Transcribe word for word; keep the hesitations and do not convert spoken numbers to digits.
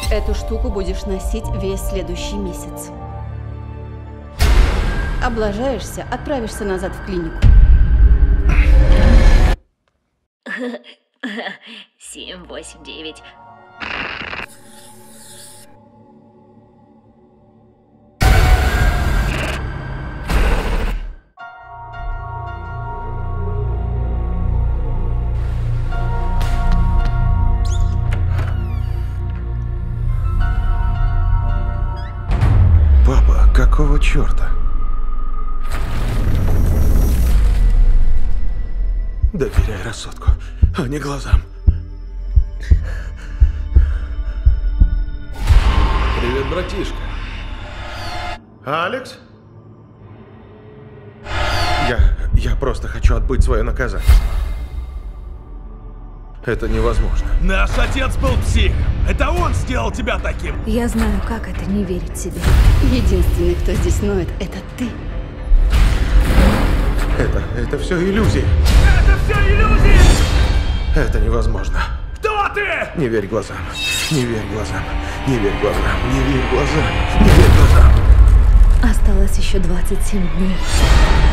Эту штуку будешь носить весь следующий месяц. Облажаешься, отправишься назад в клинику. Семь, восемь, девять. Папа, какого черта? Доверяй рассудку, а не глазам. Привет, братишка. Алекс? Я... я просто хочу отбыть свое наказание. Это невозможно. Наш отец был психом. Это он сделал тебя таким. Я знаю, как это не верить себе. Единственный, кто здесь ноет, это ты. Это... это все иллюзии. Это все иллюзии! Это невозможно. Кто ты? Не верь глазам. Не верь глазам. Не верь глазам. Не верь глазам. Не верь глазам. Осталось еще двадцать семь дней.